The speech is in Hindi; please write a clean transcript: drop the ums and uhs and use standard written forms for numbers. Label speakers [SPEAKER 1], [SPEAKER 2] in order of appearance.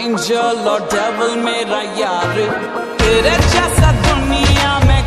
[SPEAKER 1] एंजल और डेविल मेरा यार, तेरे जैसा दुनिया में